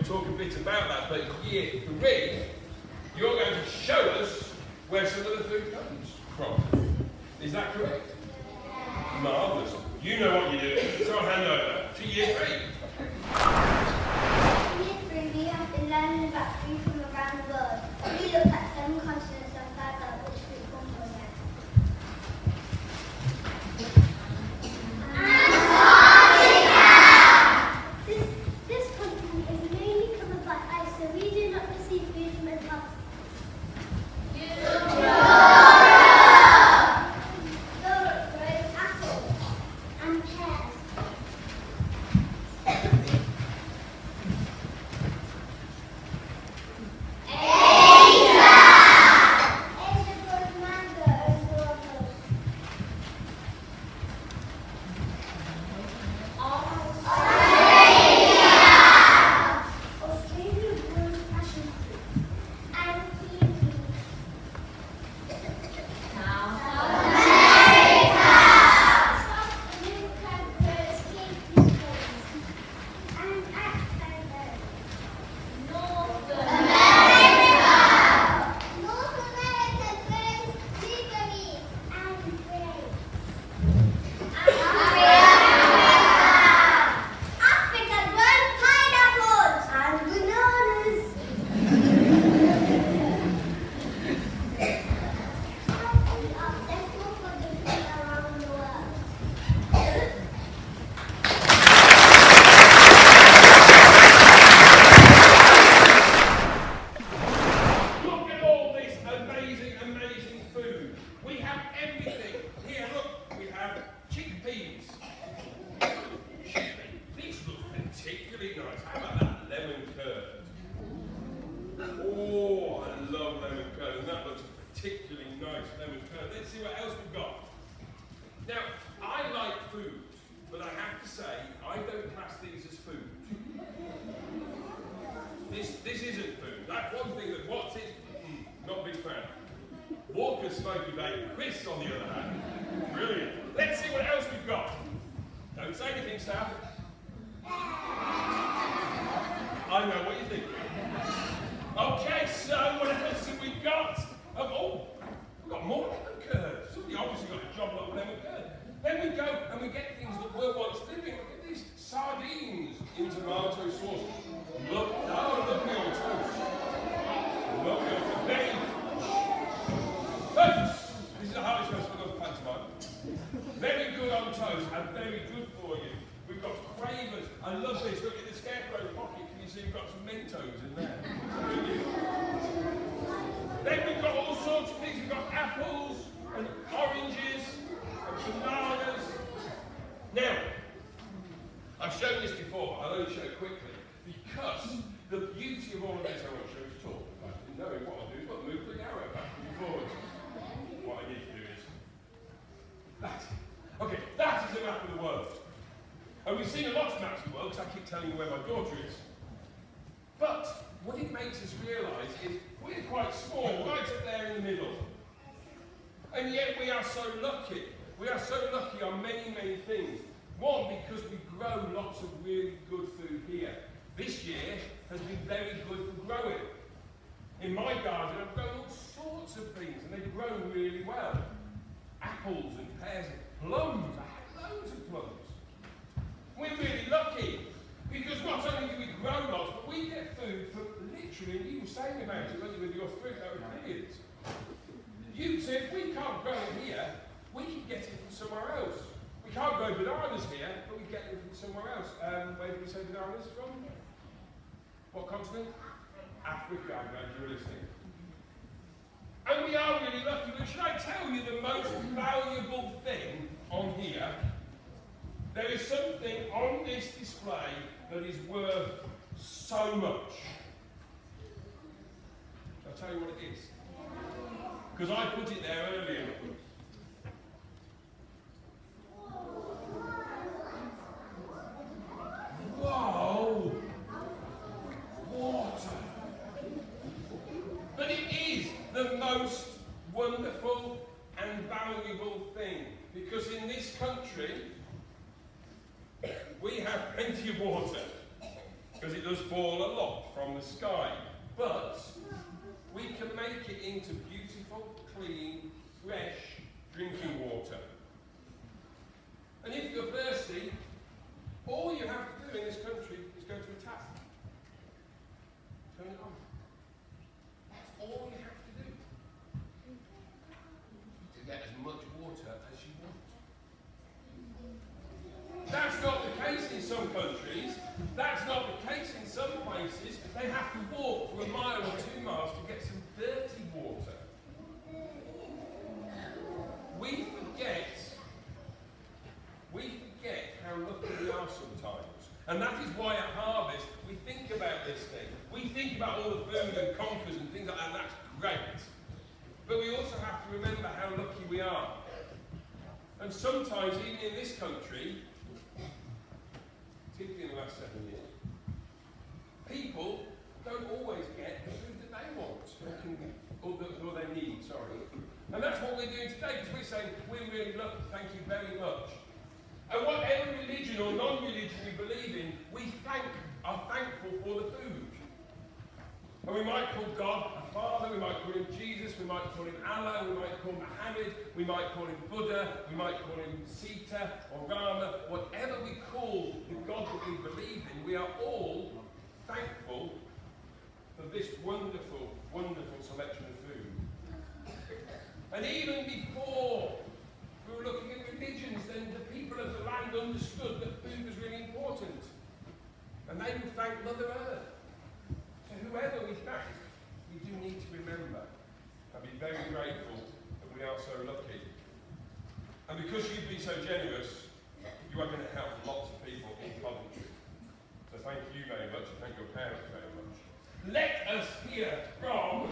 talk a bit about that, but year 3, you're going to show us where some of the food comes from. Is that correct? Marvellous. You know what you're doing, so I'll hand over to year 3. Year 3, we have been learning about food from around the world. We looked at 7 continents and found out which food comes from there. This continent is mainly covered by ice, so we do not receive food from Antarctica. Europe grows apples and pears. This isn't food. That's one thing that what's it? Not a big fan. Walker's smoky bacon. Chris, on the other hand, brilliant. Let's see what else we've got. Don't say anything, South. I know what you think. Okay, so what else have we got? Oh, we've got more lemon curds. Somebody obviously got a job like lemon curd. Then we go and we get things that were once living. Look at these sardines in tomato sauce. Look, oh, look at your toast. Look at the very toast. This is the hardest recipe of pantomime. Very good on toast and very good for you. We've got quavers. I love this. Look at the scarecrow pocket. Can you see we've got some Mentos in there? Then we've got all sorts of things. We've got apples and oranges and bananas. Now, I've shown this before. I'll only show it quickly. Because the beauty of all of this I want to show is talk. Knowing what I'll do is move the arrow backwards and forwards. What I need to do is that. Okay, that is a map of the world. And we've seen a lot of maps of the world because I keep telling you where my daughter is. But what it makes us realise is we're quite small, right up there in the middle. And yet we are so lucky. We are so lucky on many, many things. One, because we grow lots of really good food here. This year has been very good for growing. In my garden, I've grown all sorts of things, and they've grown really well. Apples and pears and plums. I had loads of plums. We're really lucky, because not only do we grow lots, but we get food from literally, and you were saying about it with your fruit, that was brilliant. You said, if we can't grow it here, we can get it from somewhere else. We can't grow bananas here, but we get them from somewhere else. Where did we say bananas from? What continent? Africa, I'm glad you were listening. And we are really lucky, but should I tell you the most valuable thing on here? There is something on this display that is worth so much. Shall I tell you what it is? Because I put it there earlier. Whoa! Water! But it is the most wonderful and valuable thing, because in this country we have plenty of water. because it does fall a lot from the sky. But we can make it into beautiful, clean, fresh drinking water. And if you're thirsty, all you have to do in this country is go to a tap. Turn it on. That's all you have to do to get as much water as you want. That's not the case in some countries. That's not the case in some places. They have to walk for a mile or 2 miles to get some dirty water. We forget how lucky we are sometimes. And that is why at harvest we think about this thing. We think about all the food and conkers and things like that, and that's great. But we also have to remember how lucky we are. And sometimes, even in this country, particularly in the last 7 years, people don't always get the food that they want, or they need, sorry. And that's what we're doing today, because we're saying, we're really lucky, thank you very much. And whatever religion or non-religion we believe in, we are thankful for the food. And we might call God a father, we might call him Jesus, we might call him Allah, we might call him Muhammad, we might call him Buddha, we might call him Sita or Rama. Whatever we call the God that we believe in, we are all thankful for this wonderful, wonderful selection of food. And even before we were looking at religions, then the people of the land understood that food was really important. And they would thank Mother Earth. So whoever we thank, we do need to remember and be very grateful that we are so lucky. And because you've been so generous, you are going to help lots of people in Coventry. So thank you very much, and thank your parents very much. Let us hear from...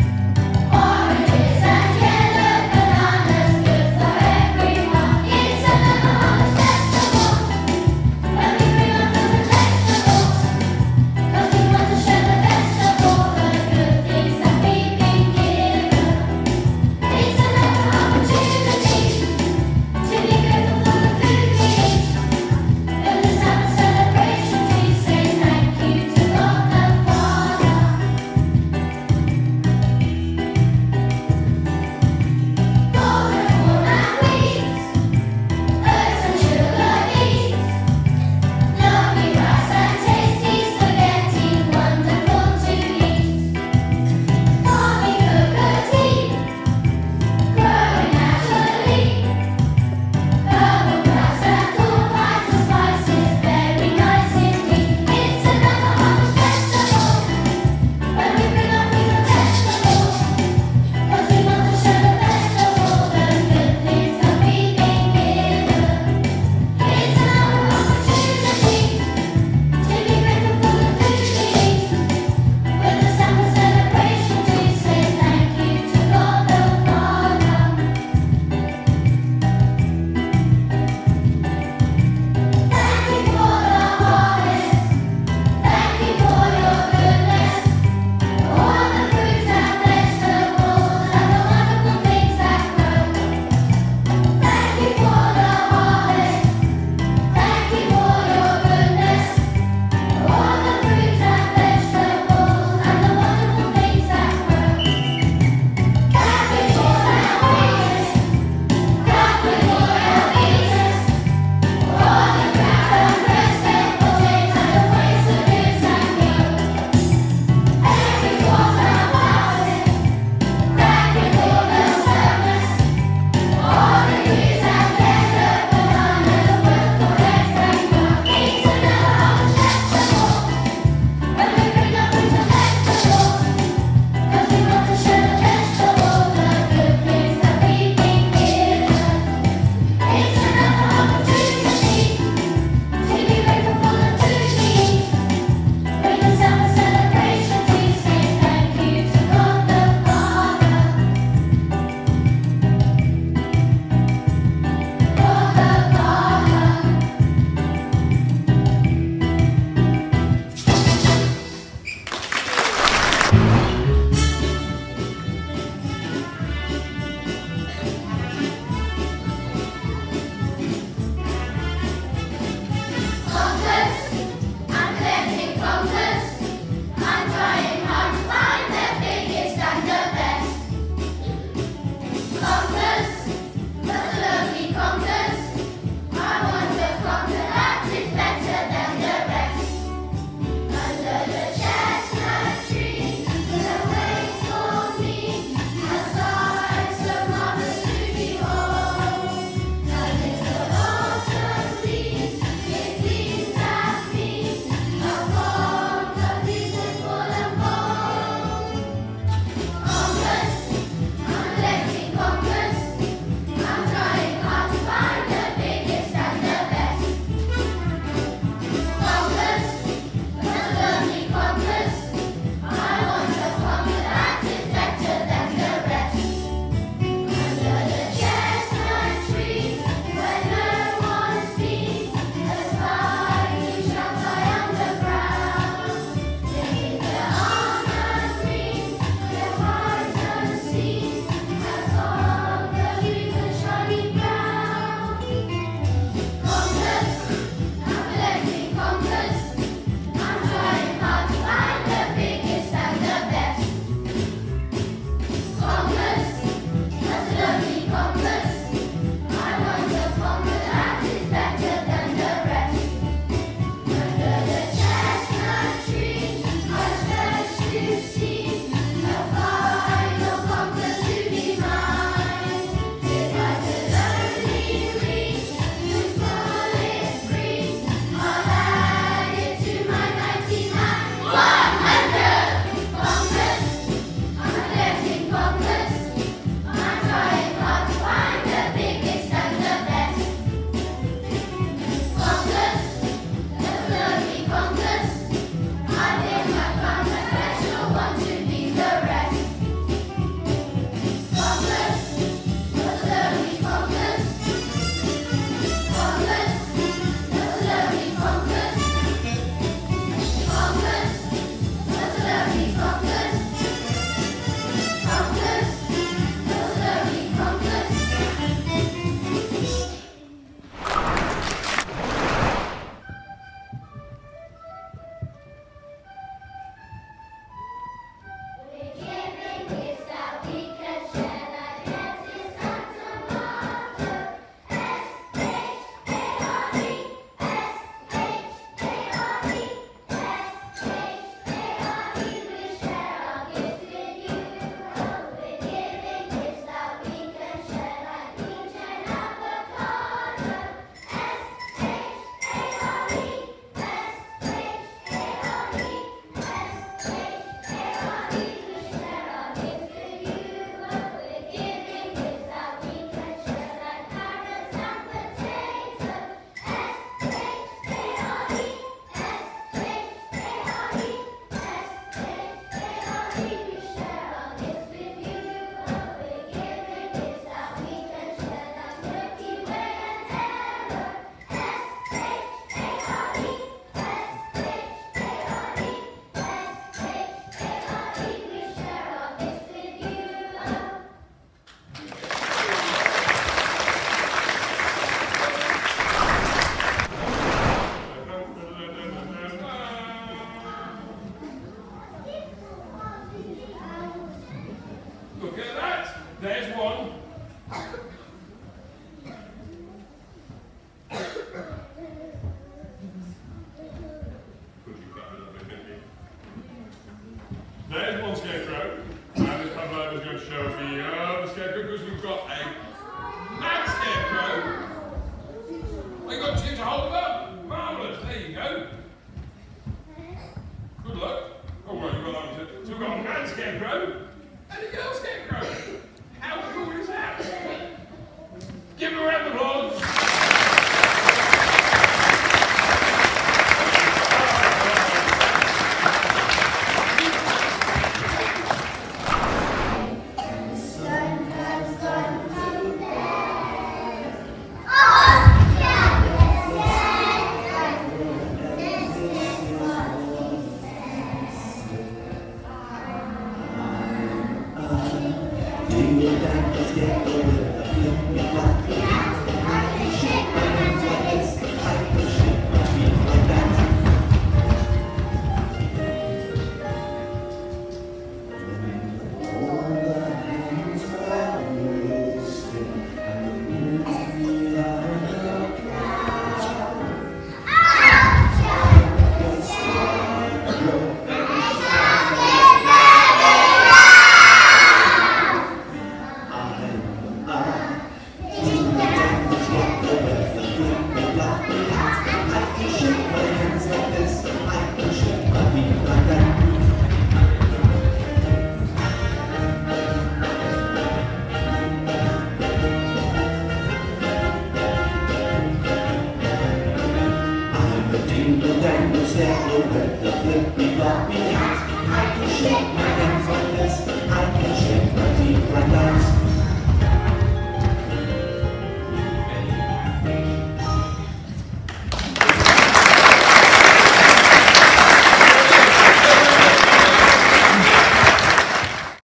Oranges and yellow bananas, good for everyone. It's a scarecrow. And this pantomime is going to show the other scarecrow because we've got a mad scarecrow. Well, you've got two to hold them up. Marvellous. There you go. Good luck. Oh, well, you've got that one too. So we've got a mad scarecrow and a girl scarecrow. How cool is that? Give them a round of applause. Do you like to skip away?